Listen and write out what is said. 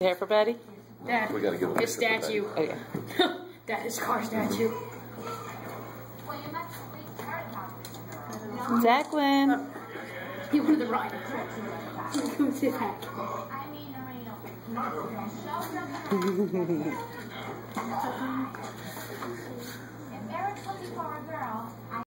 Hair for Patty? Dad, We gotta give his statue. Oh, yeah. That is car statue. Jacqueline. He wanted the ride. Come sit back. If Eric's looking for a girl, I